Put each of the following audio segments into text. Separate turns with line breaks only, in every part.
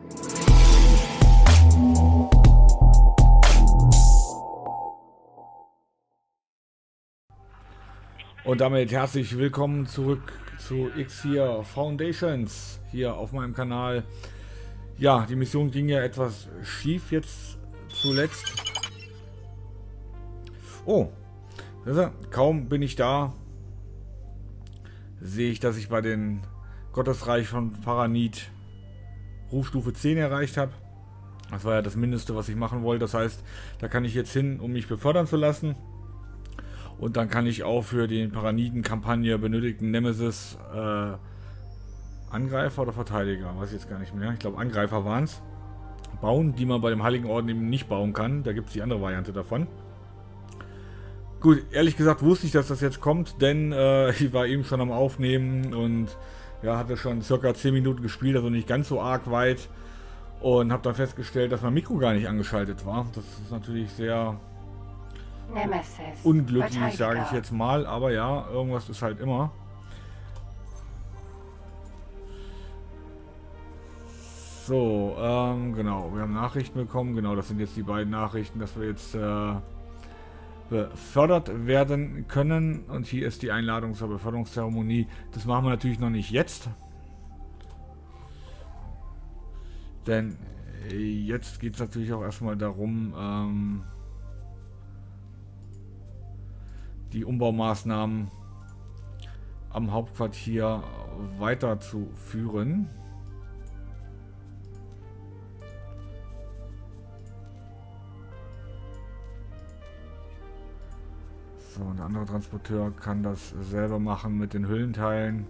Und damit herzlich willkommen zurück zu X-Here Foundations hier auf meinem Kanal. Ja, die Mission ging ja etwas schief jetzt zuletzt. Oh, kaum bin ich da, sehe ich, dass ich bei den Gottesreich von Paranit Rufstufe 10 erreicht habe. Das war ja das Mindeste, was ich machen wollte. Das heißt, da kann ich jetzt hin, um mich befördern zu lassen. Und dann kann ich auch für die Paraniten-Kampagne benötigten Nemesis Angreifer oder Verteidiger, weiß ich jetzt gar nicht mehr. Ich glaube Angreifer waren es. Bauen, die man bei dem Heiligen Orden eben nicht bauen kann. Da gibt es die andere Variante davon. Gut, ehrlich gesagt wusste ich, dass das jetzt kommt, denn ich war eben schon am Aufnehmen und ja, hatte schon circa 10 Minuten gespielt, also nicht ganz so arg weit. Und habe dann festgestellt, dass mein Mikro gar nicht angeschaltet war. Das ist natürlich sehr unglücklich, sage ich jetzt mal, aber ja, irgendwas ist halt immer. So, genau, wir haben Nachrichten bekommen, genau, das sind jetzt die beiden Nachrichten, dass wir jetzt befördert werden können. Und hier ist die Einladung zur Beförderungszeremonie. Das machen wir natürlich noch nicht jetzt. Denn jetzt geht es natürlich auch erstmal darum, die Umbaumaßnahmen am Hauptquartier weiterzuführen. So, ein anderer Transporteur kann das selber machen mit den Hüllenteilen.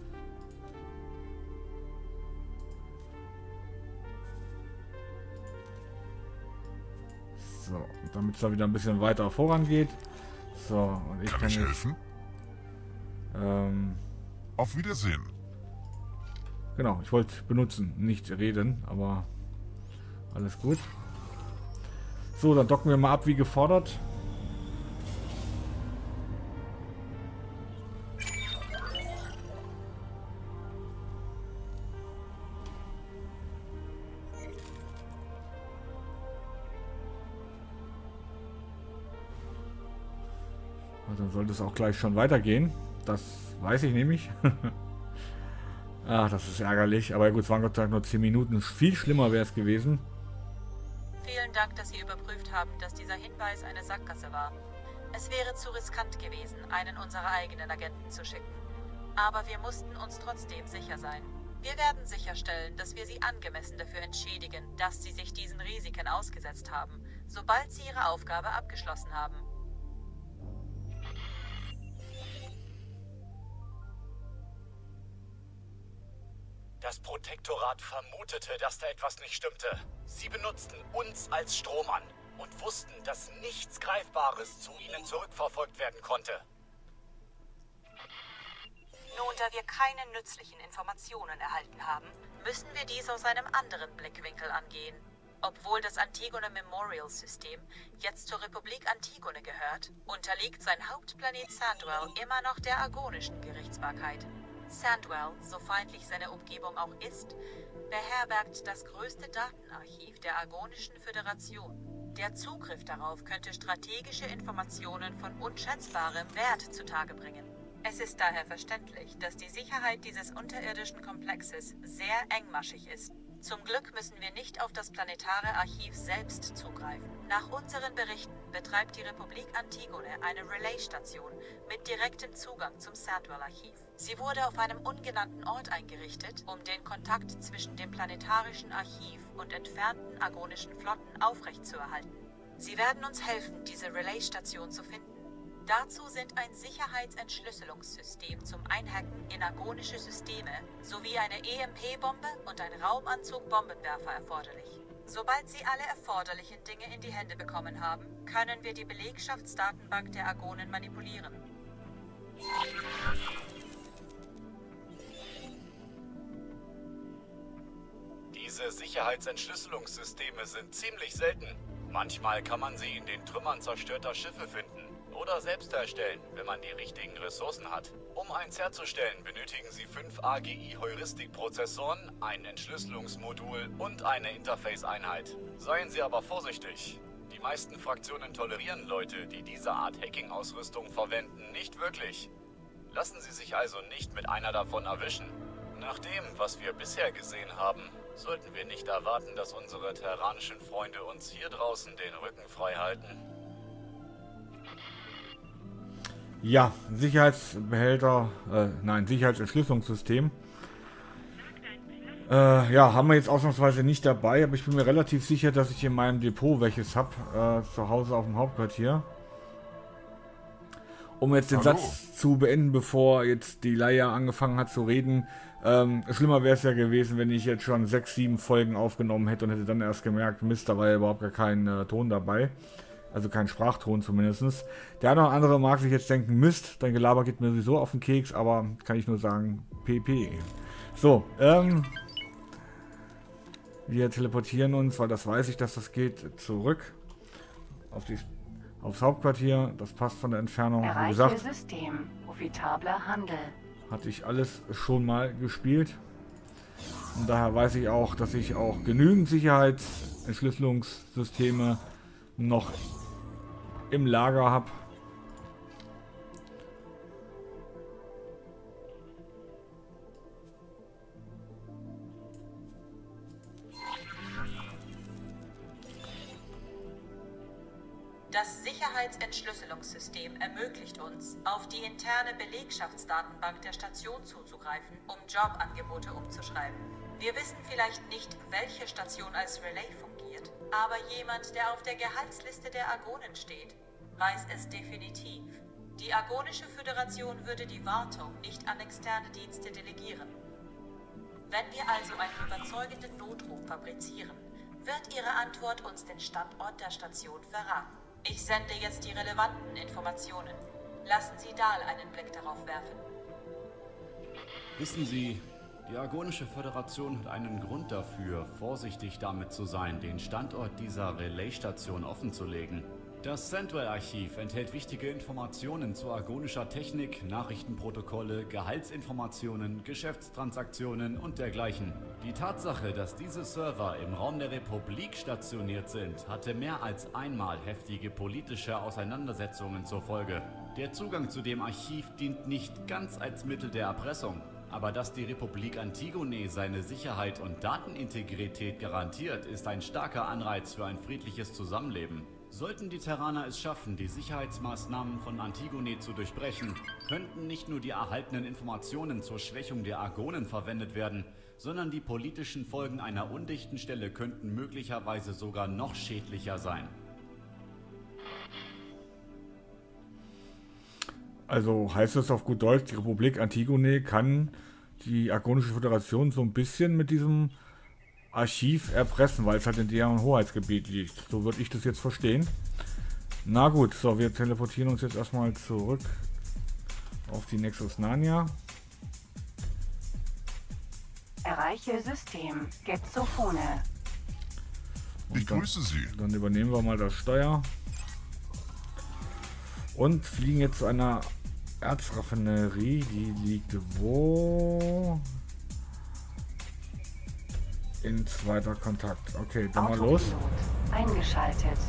So, damit es da wieder ein bisschen weiter vorangeht. So, und ich kann
ich helfen? Auf Wiedersehen.
Genau, ich wollte benutzen, nicht reden, aber alles gut. So, dann docken wir mal ab wie gefordert. Dann sollte es auch gleich schon weitergehen. Das weiß ich nämlich. Ach, das ist ärgerlich. Aber gut, es waren Gott sei Dank nur 10 Minuten. Viel schlimmer wäre es gewesen.
Vielen Dank, dass Sie überprüft haben, dass dieser Hinweis eine Sackgasse war. Es wäre zu riskant gewesen, einen unserer eigenen Agenten zu schicken. Aber wir mussten uns trotzdem sicher sein. Wir werden sicherstellen, dass wir Sie angemessen dafür entschädigen, dass Sie sich diesen Risiken ausgesetzt haben, sobald Sie Ihre Aufgabe abgeschlossen haben.
Das Protektorat vermutete, dass da etwas nicht stimmte. Sie benutzten uns als Strohmann und wussten, dass nichts Greifbares zu ihnen zurückverfolgt werden konnte.
Nun, da wir keine nützlichen Informationen erhalten haben, müssen wir dies aus einem anderen Blickwinkel angehen. Obwohl das Antigone Memorial System jetzt zur Republik Antigone gehört, unterliegt sein Hauptplanet Sandwell immer noch der argonischen Gerichtsbarkeit. Sandwell, so feindlich seine Umgebung auch ist, beherbergt das größte Datenarchiv der Argonischen Föderation. Der Zugriff darauf könnte strategische Informationen von unschätzbarem Wert zutage bringen. Es ist daher verständlich, dass die Sicherheit dieses unterirdischen Komplexes sehr engmaschig ist. Zum Glück müssen wir nicht auf das planetare Archiv selbst zugreifen. Nach unseren Berichten betreibt die Republik Antigone eine Relaisstation mit direktem Zugang zum Sandwell-Archiv. Sie wurde auf einem ungenannten Ort eingerichtet, um den Kontakt zwischen dem planetarischen Archiv und entfernten argonischen Flotten aufrechtzuerhalten. Sie werden uns helfen, diese Relaisstation zu finden. Dazu sind ein Sicherheitsentschlüsselungssystem zum Einhacken in argonische Systeme sowie eine EMP-Bombe und ein Raumanzug-Bombenwerfer erforderlich. Sobald Sie alle erforderlichen Dinge in die Hände bekommen haben, können wir die Belegschaftsdatenbank der Argonen manipulieren.
Diese Sicherheitsentschlüsselungssysteme sind ziemlich selten. Manchmal kann man sie in den Trümmern zerstörter Schiffe finden. Oder selbst erstellen, wenn man die richtigen Ressourcen hat. Um eins herzustellen, benötigen Sie 5 AGI-Heuristikprozessoren, ein Entschlüsselungsmodul und eine Interface-Einheit. Seien Sie aber vorsichtig. Die meisten Fraktionen tolerieren Leute, die diese Art Hacking-Ausrüstung verwenden, nicht wirklich. Lassen Sie sich also nicht mit einer davon erwischen. Nach dem, was wir bisher gesehen haben, sollten wir nicht erwarten, dass unsere terranischen Freunde uns hier draußen den Rücken frei halten.
Ja, Sicherheitsbehälter, Sicherheitsentschlüsselungssystem. Ja, haben wir jetzt ausnahmsweise nicht dabei, aber ich bin mir relativ sicher, dass ich in meinem Depot welches habe, zu Hause auf dem Hauptquartier. Um jetzt den Satz zu beenden, bevor jetzt die Laia angefangen hat zu reden. Schlimmer wäre es ja gewesen, wenn ich jetzt schon 6, 7 Folgen aufgenommen hätte und hätte dann erst gemerkt, Mist, da war ja überhaupt gar kein Ton dabei. Also kein Sprachton zumindest. Der eine oder andere mag sich jetzt denken, Mist, dein Gelaber geht mir sowieso auf den Keks, aber kann ich nur sagen, PP. So, wir teleportieren uns, weil das weiß ich, dass das geht, zurück aufs Hauptquartier. Das passt von der Entfernung. Wie gesagt,
System, profitabler Handel.
Hatte ich alles schon mal gespielt. Und daher weiß ich auch, dass ich auch genügend Sicherheitsentschlüsselungssysteme noch im Lager habe.
Das Sicherheitsentschlüsselungssystem ermöglicht uns, auf die interne Belegschaftsdatenbank der Station zuzugreifen, um Jobangebote umzuschreiben. Wir wissen vielleicht nicht, welche Station als Relay fungiert, aber jemand, der auf der Gehaltsliste der Argonen steht, weiß es definitiv. Die Argonische Föderation würde die Wartung nicht an externe Dienste delegieren. Wenn wir also einen überzeugenden Notruf fabrizieren, wird Ihre Antwort uns den Standort der Station verraten. Ich sende jetzt die relevanten Informationen. Lassen Sie Dahl einen Blick darauf werfen.
Wissen Sie, die Argonische Föderation hat einen Grund dafür, vorsichtig damit zu sein, den Standort dieser Relaisstation offenzulegen. Das Sandwell-Archiv enthält wichtige Informationen zu argonischer Technik, Nachrichtenprotokolle, Gehaltsinformationen, Geschäftstransaktionen und dergleichen. Die Tatsache, dass diese Server im Raum der Republik stationiert sind, hatte mehr als einmal heftige politische Auseinandersetzungen zur Folge. Der Zugang zu dem Archiv dient nicht ganz als Mittel der Erpressung. Aber dass die Republik Antigone seine Sicherheit und Datenintegrität garantiert, ist ein starker Anreiz für ein friedliches Zusammenleben. Sollten die Terraner es schaffen, die Sicherheitsmaßnahmen von Antigone zu durchbrechen, könnten nicht nur die erhaltenen Informationen zur Schwächung der Argonen verwendet werden, sondern die politischen Folgen einer undichten Stelle könnten möglicherweise sogar noch schädlicher sein.
Also heißt das auf gut Deutsch, die Republik Antigone kann die Argonische Föderation so ein bisschen mit diesem Archiv erpressen, weil es halt in deren Hoheitsgebiet liegt. So würde ich das jetzt verstehen. Na gut, so, wir teleportieren uns jetzt erstmal zurück auf die Nexus Narnia.
Erreiche System, Gepsophone.
Und
Ich grüße Sie.
Dann übernehmen wir mal das Steuer. Und fliegen jetzt zu einer Erzraffinerie. Die liegt wo? In zweiter Kontakt. Okay, dann mal los.
Eingeschaltet.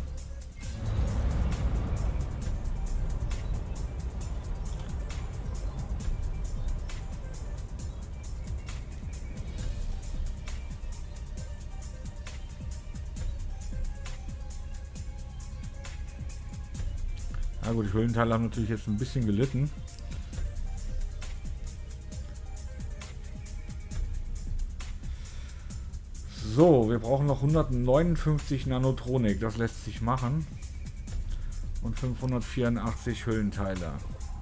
Na gut, die Höhlenteile haben natürlich jetzt ein bisschen gelitten. So, wir brauchen noch 159 Nanotronik, das lässt sich machen. Und 584 Hüllenteile.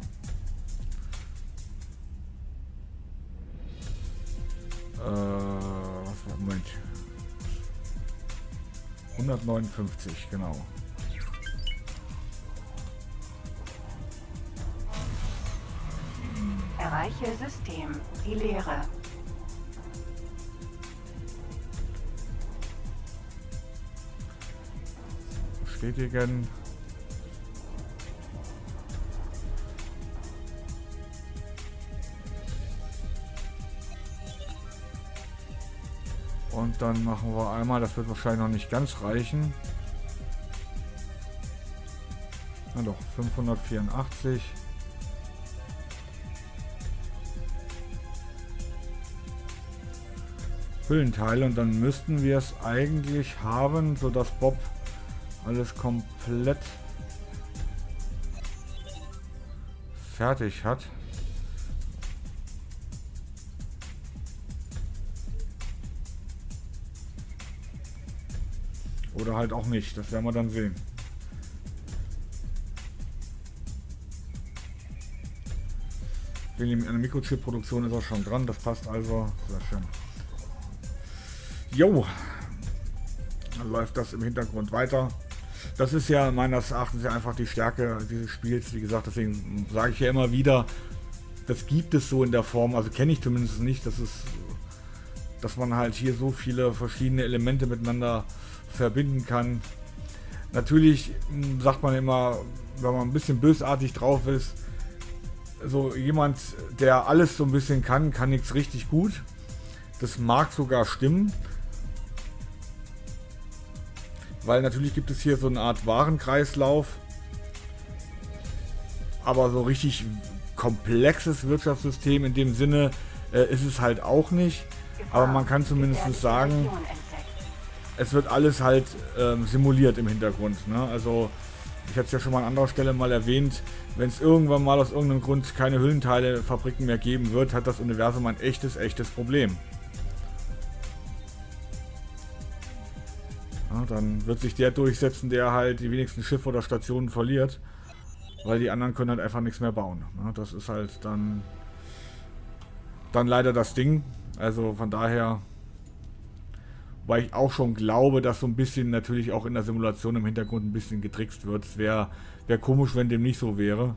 Was war, Moment. 159, genau.
Erreiche System, die Leere.
Bestätigen. Und dann machen wir einmal, das wird wahrscheinlich noch nicht ganz reichen. Na doch, 584. Hüllenteile und dann müssten wir es eigentlich haben, sodass Bob alles komplett fertig hat. Oder halt auch nicht, das werden wir dann sehen. Eine Mikrochip-Produktion ist auch schon dran, das passt also, sehr schön. Jo, dann läuft das im Hintergrund weiter. Das ist ja meines Erachtens ja einfach die Stärke dieses Spiels, wie gesagt, deswegen sage ich ja immer wieder, das gibt es so in der Form, also kenne ich zumindest nicht, dass man halt hier so viele verschiedene Elemente miteinander verbinden kann. Natürlich sagt man immer, wenn man ein bisschen bösartig drauf ist, so jemand, der alles so ein bisschen kann nichts richtig gut. Das mag sogar stimmen. Weil natürlich gibt es hier so eine Art Warenkreislauf. Aber so richtig komplexes Wirtschaftssystem in dem Sinne ist es halt auch nicht. Aber man kann zumindest sagen, es wird alles halt simuliert im Hintergrund. Ne? Also ich hatte es ja schon mal an anderer Stelle mal erwähnt, wenn es irgendwann mal aus irgendeinem Grund keine Hüllenteile-Fabriken mehr geben wird, hat das Universum ein echtes Problem. Ja, dann wird sich der durchsetzen, der halt die wenigsten Schiffe oder Stationen verliert, weil die anderen können halt einfach nichts mehr bauen. Ja, das ist halt dann leider das Ding. Also von daher, weil ich auch schon glaube, dass so ein bisschen natürlich auch in der Simulation im Hintergrund ein bisschen getrickst wird. Es wäre komisch, wenn dem nicht so wäre.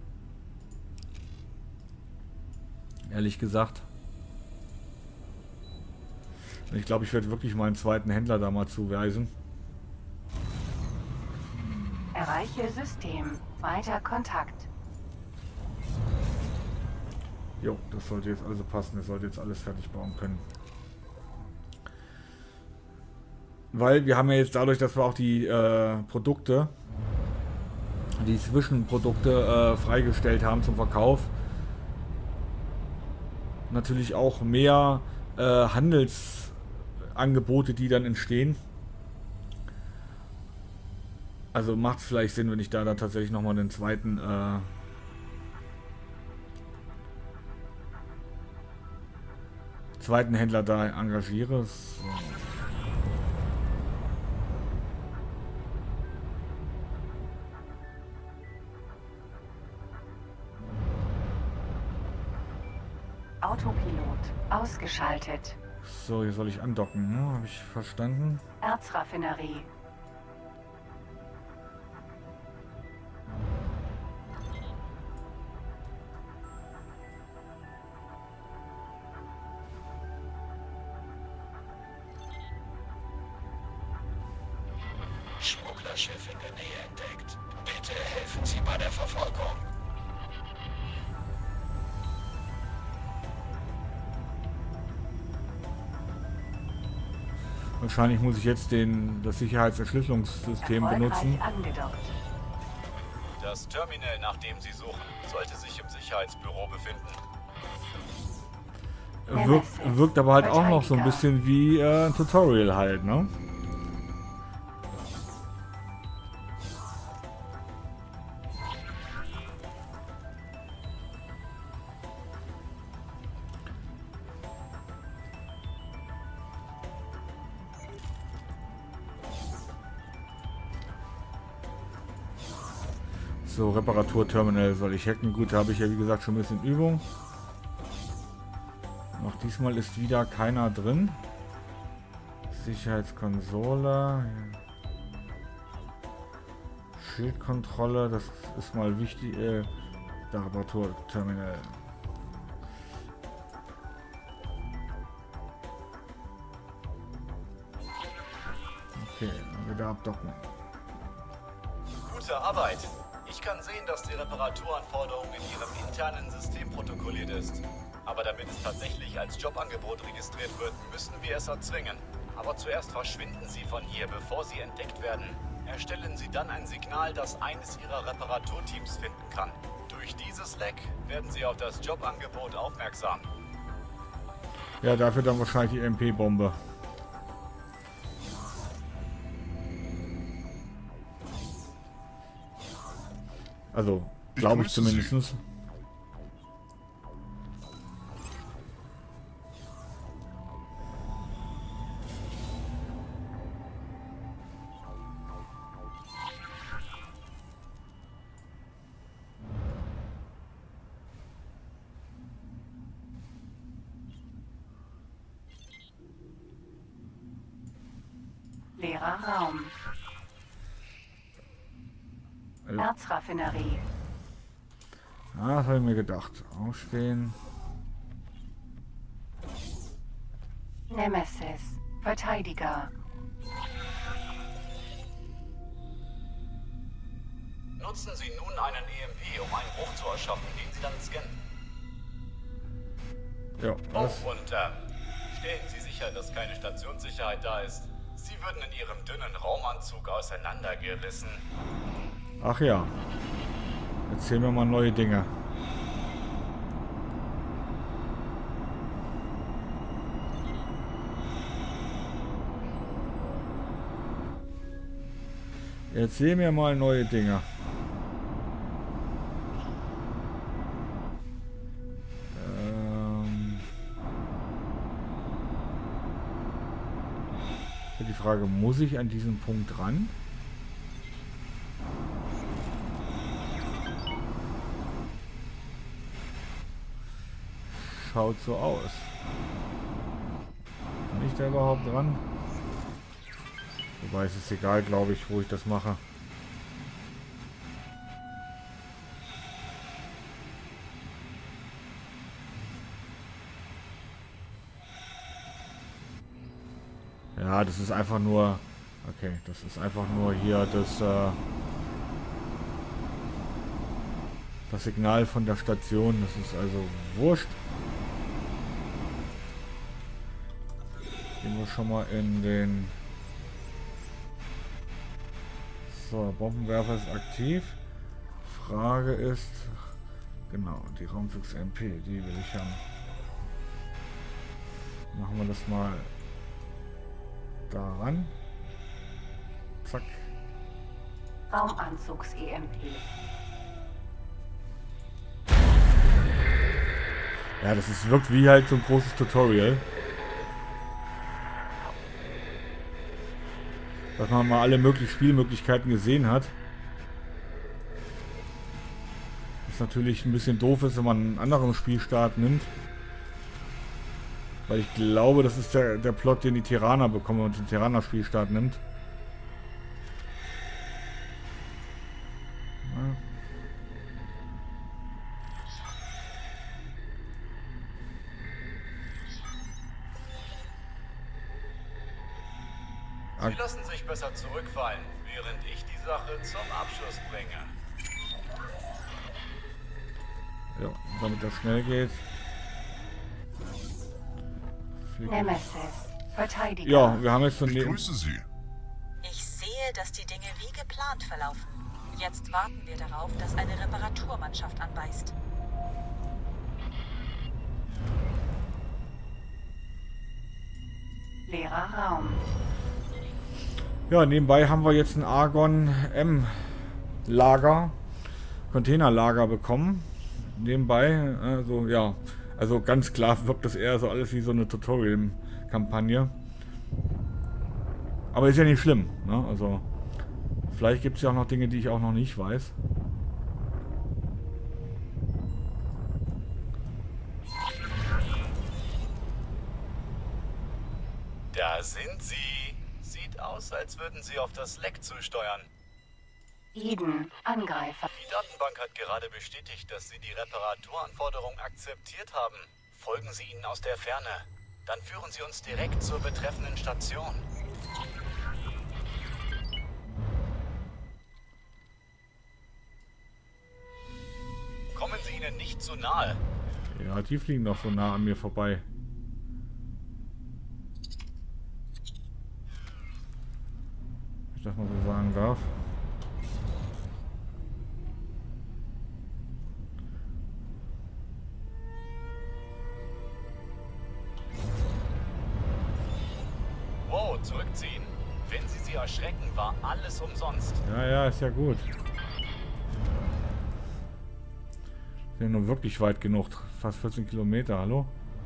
Ehrlich gesagt. Ich glaube, ich werde wirklich mal einen zweiten Händler da mal zuweisen.
Erreiche System. Weiter Kontakt.
Jo, das sollte jetzt also passen. Er sollte jetzt alles fertig bauen können. Weil wir haben ja jetzt dadurch, dass wir auch die Produkte, die Zwischenprodukte freigestellt haben zum Verkauf, natürlich auch mehr Handelsangebote, die dann entstehen. Also macht es vielleicht Sinn, wenn ich da tatsächlich nochmal den zweiten Händler da engagiere. So.
Autopilot ausgeschaltet.
So, hier soll ich andocken, ne? Habe ich verstanden.
Erzraffinerie.
Schmugglerschiff in der Nähe entdeckt. Bitte helfen Sie bei der Verfolgung.
Wahrscheinlich muss ich jetzt das Sicherheitserschlüsselungssystem benutzen.
Angedockt.
Das Terminal, nach dem Sie suchen, sollte sich im Sicherheitsbüro befinden.
Wirkt aber halt auch noch so ein bisschen wie ein Tutorial halt, ne? So, Reparaturterminal soll ich hacken. Gut, da habe ich ja wie gesagt schon ein bisschen Übung. Auch diesmal ist wieder keiner drin. Sicherheitskonsole. Schildkontrolle, das ist mal wichtig. Der Reparaturterminal. Okay, dann wieder abdocken.
Gute Arbeit. Ich kann sehen, dass die Reparaturanforderung in Ihrem internen System protokolliert ist. Aber damit es tatsächlich als Jobangebot registriert wird, müssen wir es erzwingen. Aber zuerst verschwinden Sie von hier, bevor Sie entdeckt werden. Erstellen Sie dann ein Signal, das eines Ihrer Reparaturteams finden kann. Durch dieses Leck werden Sie auf das Jobangebot aufmerksam.
Ja, dafür dann wahrscheinlich die MP-Bombe. Also, glaube ich zumindest.
Leerer Raum. Erzraffinerie.
Ah, das habe ich mir gedacht. Ausstehen.
Nemesis. Verteidiger.
Nutzen Sie nun einen EMP, um einen Bruch zu erschaffen, den Sie dann scannen.
Ja, was?
Oh, und stellen Sie sicher, dass keine Stationssicherheit da ist. Sie würden in Ihrem dünnen Raumanzug auseinandergerissen.
Ach ja. Erzähl mir mal neue Dinge. Erzähl mir mal neue Dinge. Die Frage, muss ich an diesen Punkt ran? Schaut so aus. Kann ich da überhaupt dran? Wobei es ist egal, glaube ich, wo ich das mache. Ja, das ist einfach nur... Okay, das ist einfach nur hier das Signal von der Station. Das ist also wurscht. Gehen wir schon mal in den... So, Bombenwerfer ist aktiv. Frage ist... Genau, die Raumzugs-MP, die will ich haben. Machen wir das mal... daran. Zack.
Raumanzugs-EMP.
Ja, das wirkt wie halt so ein großes Tutorial. Dass man mal alle möglichen Spielmöglichkeiten gesehen hat. Was natürlich ein bisschen doof ist, wenn man einen anderen Spielstart nimmt. Weil ich glaube, das ist der Plot, den die Tyranner bekommen und den Tyranner-Spielstart nimmt.
Sie lassen sich besser zurückfallen, während ich die Sache zum Abschluss bringe.
Ja, damit das schnell geht.
Nemesis. Verteidiger.
Ja, wir haben jetzt von
Ich grüße Sie.
Ich sehe, dass die Dinge wie geplant verlaufen. Jetzt warten wir darauf, dass eine Reparaturmannschaft anbeißt.
Leerer Raum.
Ja, nebenbei haben wir jetzt ein Argon M Lager, Containerlager bekommen. Nebenbei, also ja, also ganz klar wirkt das eher so alles wie so eine Tutorial-Kampagne. Aber ist ja nicht schlimm, ne? Also vielleicht gibt es ja auch noch Dinge, die ich auch noch nicht weiß.
Da sind Sie. Sieht aus, als würden Sie auf das Leck zusteuern.
Eden. Angreifer.
Die Datenbank hat gerade bestätigt, dass Sie die Reparaturanforderung akzeptiert haben. Folgen Sie ihnen aus der Ferne. Dann führen Sie uns direkt zur betreffenden Station. Kommen Sie ihnen nicht zu nahe.
Ja, die fliegen doch so nah an mir vorbei. ich das mal so sagen darf.
Wow, zurückziehen. Wenn sie erschrecken, war alles umsonst.
Ja, ja, ist ja gut. Sind ja nur wirklich weit genug. Fast 14 Kilometer, hallo?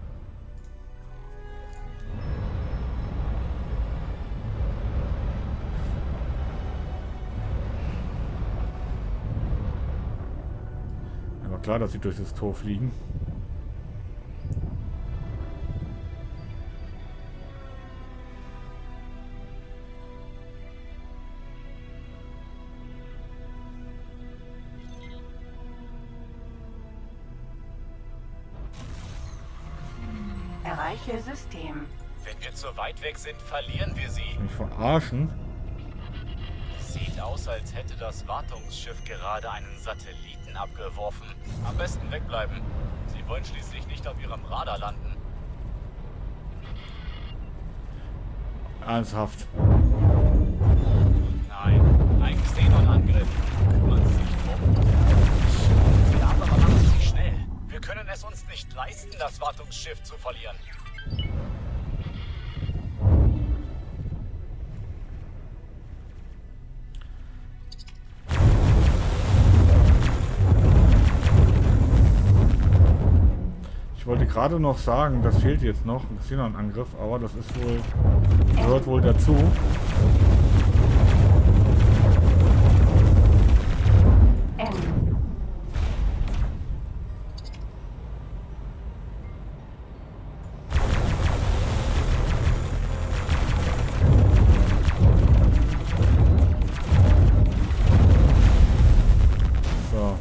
Aber klar, dass sie durch das Tor fliegen.
Erreiche System.
Wenn wir zu weit weg sind, verlieren wir sie.
Mich verarschen.
Sieht aus, als hätte das Wartungsschiff gerade einen Satelliten abgeworfen. Am besten wegbleiben. Sie wollen schließlich nicht auf ihrem Radar landen.
Ernsthaft.
Nein, ein Xenon-Angriff. Kümmern Sie sich drum. Ja, aber machen Sie sich schnell. Wir können es uns nicht leisten, das Wartungsschiff zu verlieren.
Ich wollte gerade noch sagen, das fehlt jetzt noch, ein Xenon-Angriff, aber das ist wohl, gehört wohl dazu. So.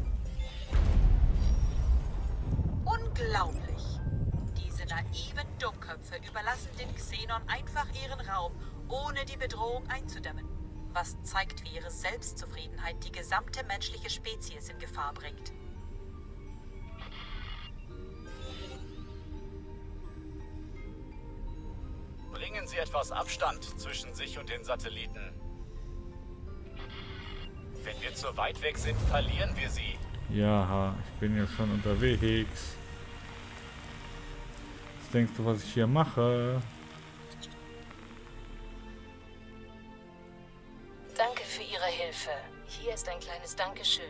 Unglaublich. Diese naiven Dummköpfe überlassen den Xenon einfach ihren Raum, ohne die Bedrohung einzudämmen. Was zeigt, wie ihre Selbstzufriedenheit die gesamte menschliche Spezies in Gefahr bringt.
Bringen Sie etwas Abstand zwischen sich und den Satelliten. Wenn wir zu weit weg sind, verlieren wir sie.
Ja, ich bin ja schon unterwegs. Was denkst du, was ich hier mache?
Danke für Ihre Hilfe. Hier ist ein kleines Dankeschön.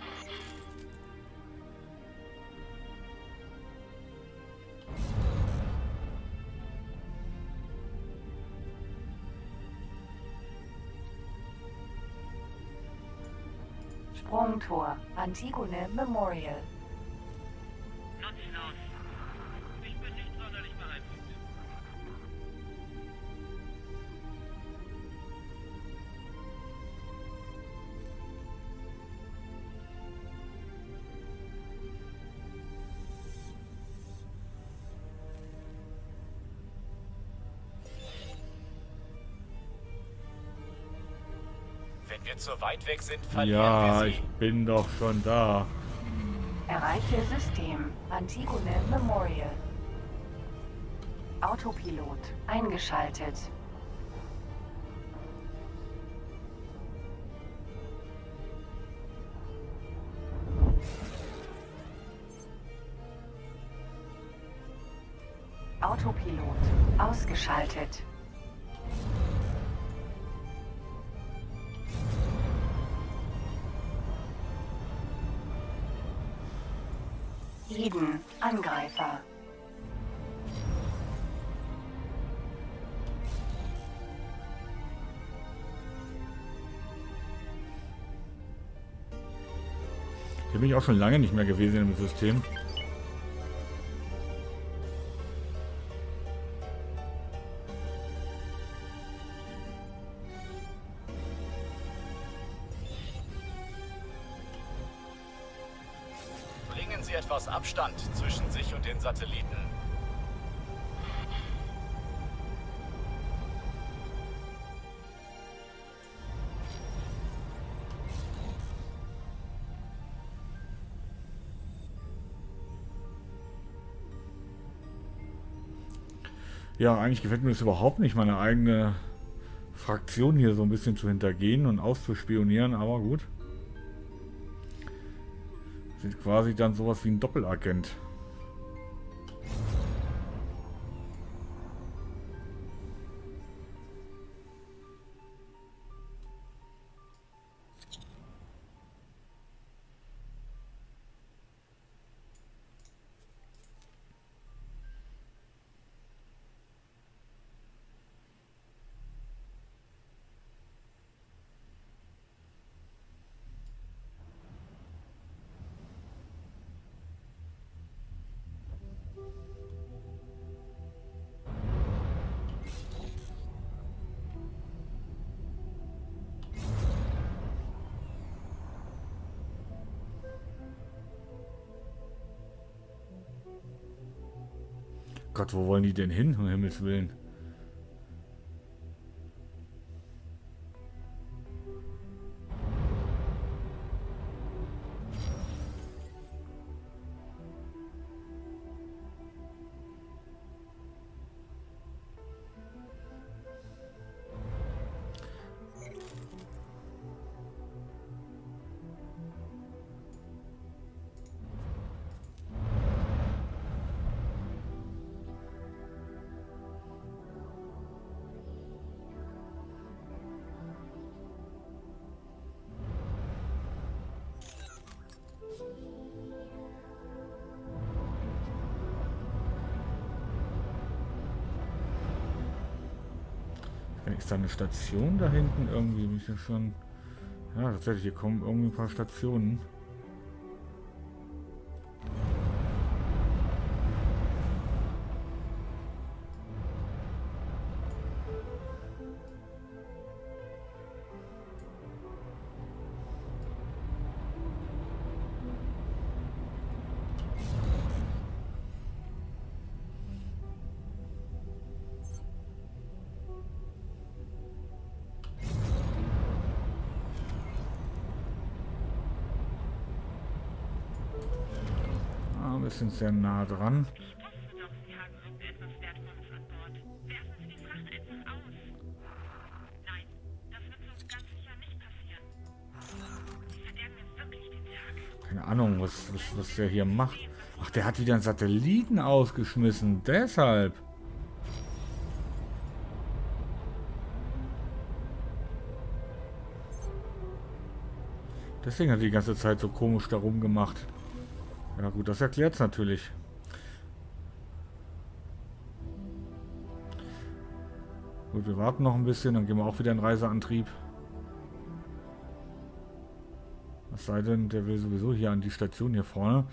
Sprungtor. Antigone Memorial.
Nutzlos. Ich bin nicht sonderlich beeindruckt.
Wenn wir zu weit weg sind, verlieren
Ja,
wir
ich
sie.
bin doch schon da.
Erreiche System. Antigone Memorial. Autopilot eingeschaltet. Autopilot ausgeschaltet. Eden, Angreifer.
Hier bin ich auch schon lange nicht mehr gewesen im System.
Bringen Sie etwas Abstand zwischen sich und den Satelliten.
Ja, eigentlich gefällt mir das überhaupt nicht, meine eigene Fraktion hier so ein bisschen zu hintergehen und auszuspionieren, aber gut. Sieht quasi dann sowas wie ein Doppelagent. Gott, wo wollen die denn hin, um Himmels Willen? Ist da eine Station da hinten irgendwie? Bin ich ja schon. Ja, tatsächlich, hier kommen irgendwie ein paar Stationen. Wir sind sehr nah dran.
Ich wusste doch, Sie haben irgendetwas Wertvolles an Bord. Werfen Sie die Fracht einfach aus. Nein, das wird so ganz sicher nicht passieren. Sie verderben mir wirklich den Tag.
Keine Ahnung, was der hier macht. Ach, der hat wieder einen Satelliten ausgeschmissen. Deshalb. Deswegen hat er die ganze Zeit so komisch da rumgemacht. Ja gut, das erklärt es natürlich. Gut, wir warten noch ein bisschen, dann gehen wir auch wieder in Reiseantrieb. Was sei denn, der will sowieso hier an die Station hier vorne.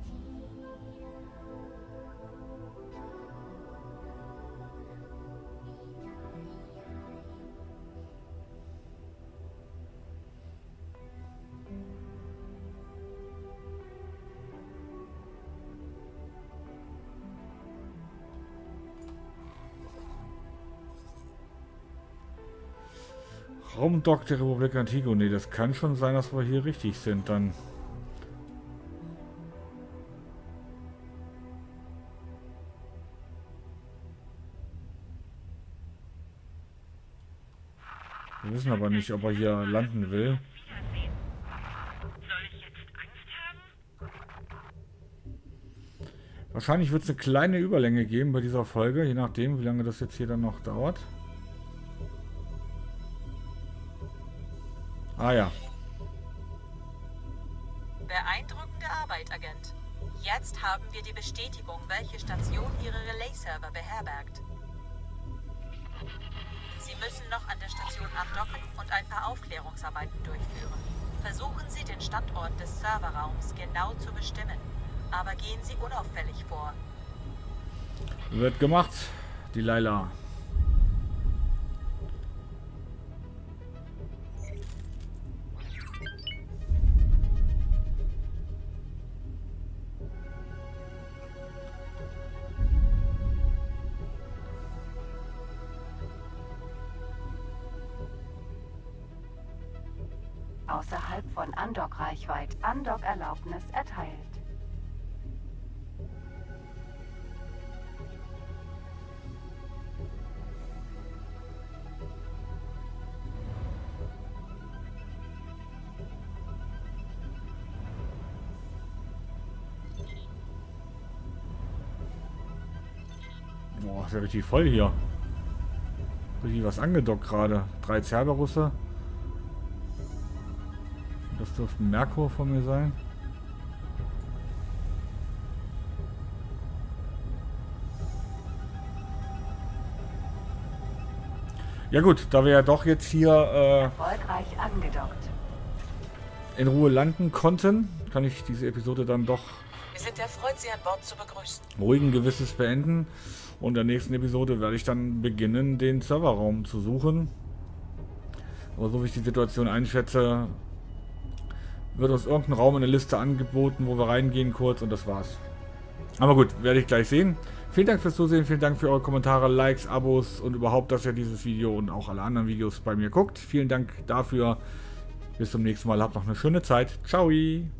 Raumdock der Republik Antigone. Das kann schon sein, dass wir hier richtig sind dann. Wir wissen aber nicht, ob er hier landen will.
Wiedersehen. Soll ich jetzt Angst haben?
Wahrscheinlich wird es eine kleine Überlänge geben bei dieser Folge, je nachdem, wie lange das jetzt hier dann noch dauert. Ah ja.
Beeindruckende Arbeit, Agent. Jetzt haben wir die Bestätigung, welche Station Ihre Relay-Server beherbergt. Sie müssen noch an der Station andocken und ein paar Aufklärungsarbeiten durchführen. Versuchen Sie, den Standort des Serverraums genau zu bestimmen, aber gehen Sie unauffällig vor.
Wird gemacht, die Laila.
Außerhalb von Andock-Reichweite. Andock-Erlaubnis erteilt.
Boah, ist ja richtig voll hier. Richtig was angedockt gerade. 3 Cerberusse. Das dürfte ein Merkur von mir sein. Ja gut, da wir ja doch jetzt hier
Erfolgreich angedockt.
in Ruhe landen konnten, kann ich diese Episode dann doch
Wir sind erfreut, Sie an Bord zu begrüßen.
ruhigen Gewisses beenden. Und in der nächsten Episode werde ich dann beginnen, den Serverraum zu suchen. Aber so wie ich die Situation einschätze, wird uns irgendein Raum in der Liste angeboten, wo wir reingehen kurz und das war's. Aber gut, werde ich gleich sehen. Vielen Dank fürs Zusehen, vielen Dank für eure Kommentare, Likes, Abos und überhaupt, dass ihr dieses Video und auch alle anderen Videos bei mir guckt. Vielen Dank dafür. Bis zum nächsten Mal. Habt noch eine schöne Zeit. Ciao.